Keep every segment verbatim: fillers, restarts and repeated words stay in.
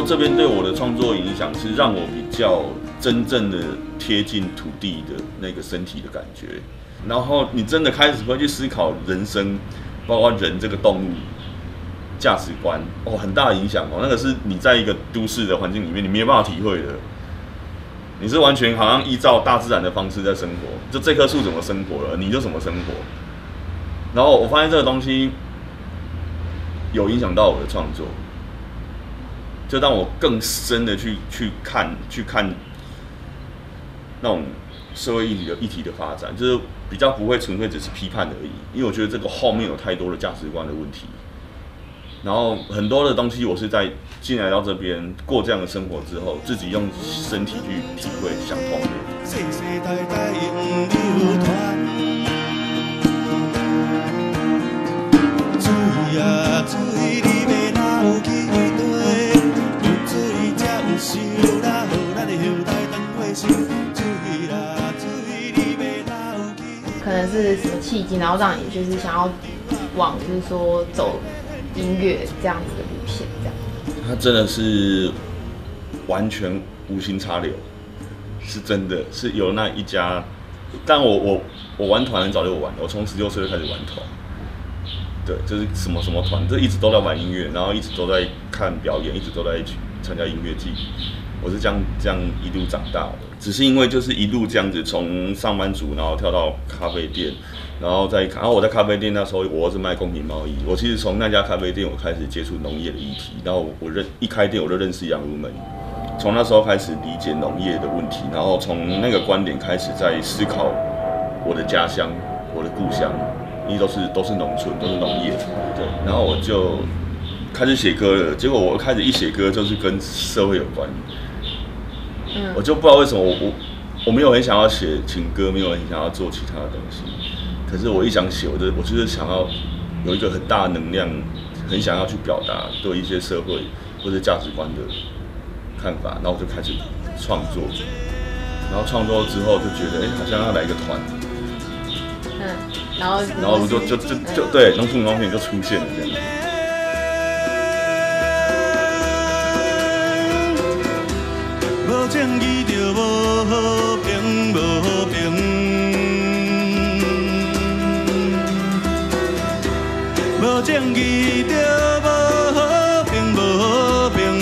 这边对我的创作影响是让我比较真正的贴近土地的那个身体的感觉，然后你真的开始会去思考人生，包括人这个动物价值观哦，很大的影响哦。那个是你在一个都市的环境里面，你没有办法体会的。你是完全好像依照大自然的方式在生活，就这棵树怎么生活了，你就怎么生活。然后我发现这个东西有影响到我的创作。就让我更深的去去看去看那种社会议题的议题的发展，就是比较不会纯粹只是批判而已，因为我觉得这个后面有太多的价值观的问题，然后很多的东西我是在进来到这边过这样的生活之后，自己用身体去体会想通的。 可能是什么契机，然后让你就是想要往就是说走音乐这样子的路线，这样。 他真的是完全无心插柳，是真的是有那一家。但我我我玩团很早就玩了，我从十六岁就开始玩团。对，就是什么什么团，就一直都在玩音乐，然后一直都在看表演，一直都在一起参加音乐季。我是这样这样一路长大的，只是因为就是一路这样子从上班族，然后跳到咖啡店，然后在然后我在咖啡店那时候我是卖公平贸易，我其实从那家咖啡店我开始接触农业的议题，然后我认一开店我就认识杨如们，从那时候开始理解农业的问题，然后从那个观点开始在思考我的家乡，我的故乡，因为都是都是农村，都是农业，对，然后我就开始写歌了，结果我开始一写歌就是跟社会有关。嗯、我就不知道为什么我我我没有很想要写情歌，没有很想要做其他的东西，可是我一想写，我就我就是想要有一个很大的能量，很想要去表达对一些社会或者价值观的看法，然后我就开始创作，然后创作之后就觉得，哎、欸，好像要来一个团， 嗯，然后然后就就就就对，农村农片就出现了这样。 无正义就无和平，无和平。无正义就无和平，无和平。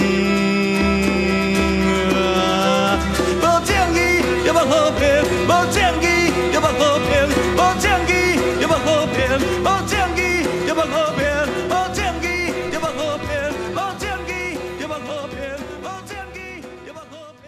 无正义就无和平，无正义就无和平，无正义就无和平，无正义就无和平，无正义就无和平，无正义就无和平，无正义就无和平。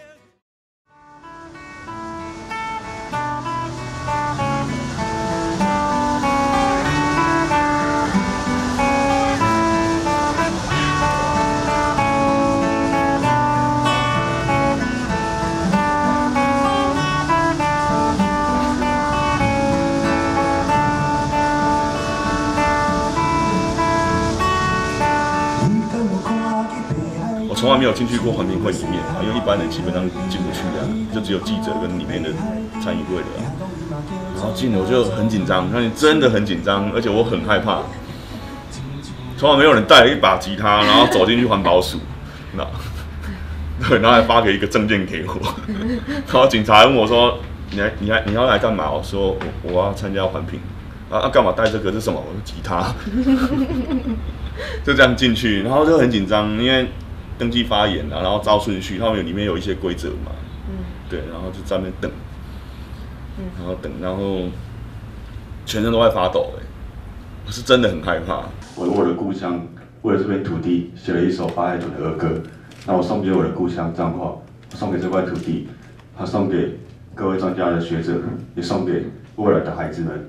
从来没有进去过环评会里面啊，因为一般人基本上进不去啊，就只有记者跟里面的参与会的啊。然后进了我就很紧张，那真的很紧张，而且我很害怕。从来没有人带了一把吉他，然后走进去环保署，那对，然后还发给一个证件给我，然后警察问我说：“你来，你来，你要来干嘛？”我说：“我我要参加环评。”啊啊，干嘛带这个？是什么？我说吉他。就这样进去，然后就很紧张，因为登记发言啊，然后照顺序，他们里面有一些规则嘛，嗯，对，然后就在那边等，嗯，然后等，然后全身都在发抖，哎，我是真的很害怕。我为我的故乡，为了这片土地，写了一首巴海豚的儿歌，那我送给我的故乡彰化，送给这块土地，还送给各位专家的学者，也送给未来的孩子们。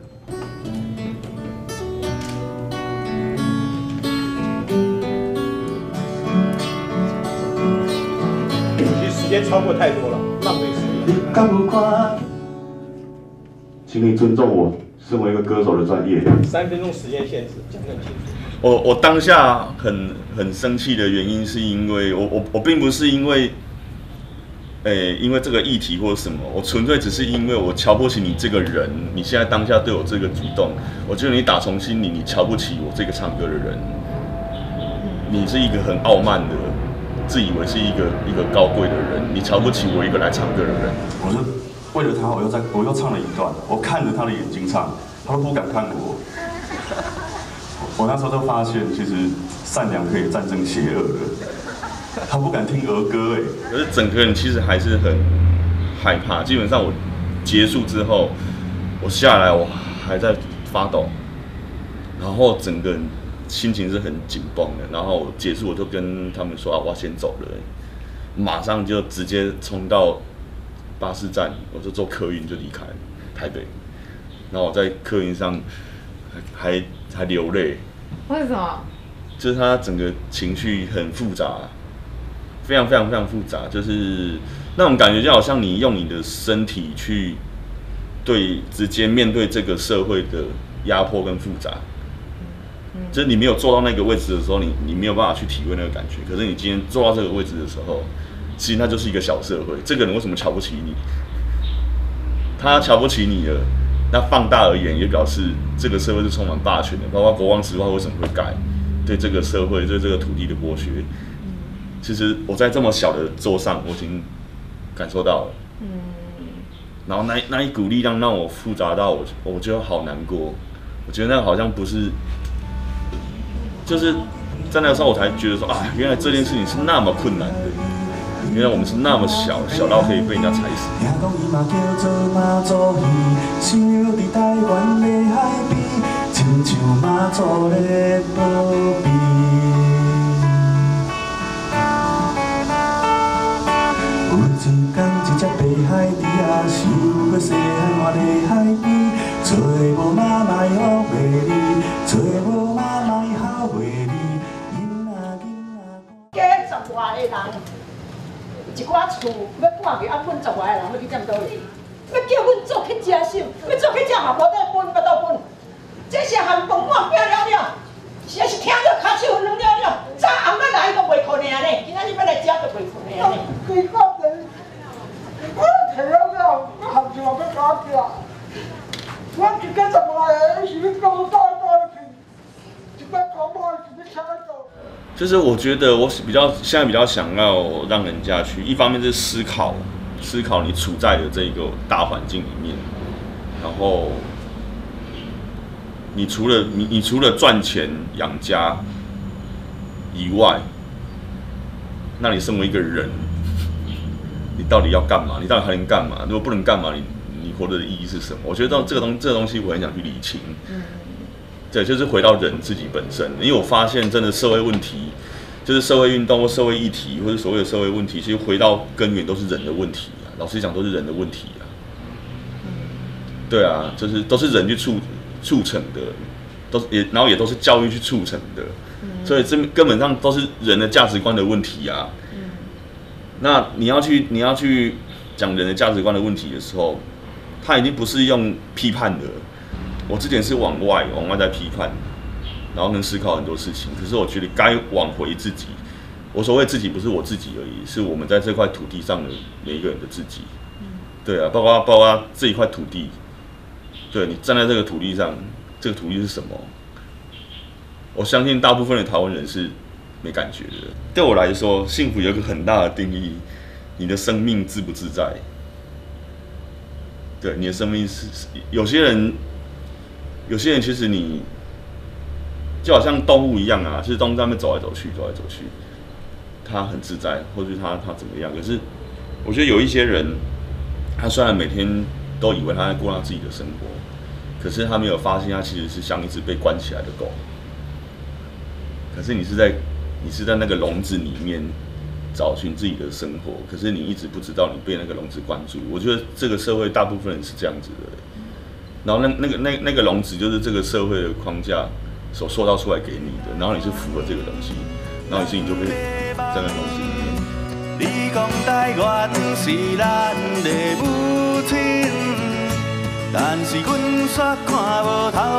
时间超过太多了，浪费时间。 请你尊重我身为一个歌手的专业。 三分钟时间限制，讲得很清楚。 我我当下很很生气的原因，是因为我我我并不是因为，诶、欸，因为这个议题或者什么，我纯粹只是因为我瞧不起你这个人。你现在当下对我这个举动，我觉得你打从心里你瞧不起我这个唱歌的人。你是一个很傲慢的。 自以为是一个一个高贵的人，你瞧不起我一个来唱歌的人。 我就为了他，我又在我又唱了一段，我看着他的眼睛唱，他都不敢看我。我那时候就发现，其实善良可以战胜邪恶的。他不敢听儿歌哎， 可是整个人其实还是很害怕。基本上我结束之后，我下来我还在发抖，然后整个人心情是很紧绷的。然后我结束我就跟他们说啊，我要先走了，马上就直接冲到巴士站，我就坐客运就离开台北。然后我在客运上还还还流泪。 为什么？ 就是他整个情绪很复杂，非常非常非常复杂，就是那种感觉就好像你用你的身体去对直接面对这个社会的压迫跟复杂。就是你没有坐到那个位置的时候，你你没有办法去体会那个感觉。可是你今天坐到这个位置的时候，其实那就是一个小社会。这个人为什么瞧不起你？他瞧不起你了。那放大而言，也表示这个社会是充满霸权的，包括国光石化为什么会改，对这个社会、对这个土地的剥削。其实我在这么小的桌上，我已经感受到了。嗯。然后那那一股力量让我复杂到我，我觉得好难过。我觉得那个好像不是，就是在那个时候我才觉得说啊，原来这件事情是那么困难的。原来我们是那么小，小到可以被人家踩死。听讲伊嘛叫做妈祖戏，想伫台湾的海边，亲像妈祖咧保庇。有一天，一只白海猪啊，想要细汉活在海边，找无妈妈好袂你，找无妈妈好袂你，囡仔囡仔。 加十外个人。一寡厝要搬去，啊，阮十外个人要去踮倒去？要叫阮做去食手，要做去食嘛，无得分，无得分。这些含饭碗拼了了，是是听到骹手软了了，早暗要来都袂困呢咧，今仔日要来食都袂困呢咧。规个人，我摕了了，我含住我要搞起来。我一个十外个是要搞倒倒去，一摆搞无是要请倒。 就是我觉得我比较现在比较想要让人家去，一方面是思考，思考你处在的这个大环境里面，然后你除了你你除了赚钱养家以外，那你身为一个人，你到底要干嘛？你到底还能干嘛？如果不能干嘛，你你活着的意义是什么？我觉得这个东这个东西我很想去理清。对，就是回到人自己本身，因为我发现真的社会问题，就是社会运动或社会议题，或者所谓的社会问题，其实回到根源都是人的问题啊。老实讲，都是人的问题啊。对啊，就是都是人去促促成的，都也然后也都是教育去促成的，所以这根本上都是人的价值观的问题啊。那你要去你要去讲人的价值观的问题的时候，他已经不是用批判的。我之前是往外往外在批判，然后跟思考很多事情。可是我觉得该往回自己。我所谓自己不是我自己而已，是我们在这块土地上的每一个人的自己。对啊，包括包括这一块土地，对你站在这个土地上，这个土地是什么？我相信大部分的台湾人是没感觉的。对我来说，幸福有一个很大的定义：你的生命自不自在？对，你的生命是有些人。有些人其实你就好像动物一样啊，其实动物在那边走来走去，走来走去，他很自在，或者他他怎么样？可是我觉得有一些人，他虽然每天都以为他在过他自己的生活，可是他没有发现，他其实是像一只被关起来的狗。可是你是在你是在那个笼子里面找寻自己的生活，可是你一直不知道你被那个笼子关住。我觉得这个社会大部分人是这样子的。然后那那个那那个笼子就是这个社会的框架所塑造出来给你的，然后你是符合这个东西，然后于是你就被在那笼子里面。你讲台湾是咱的母亲，但是阮却看无透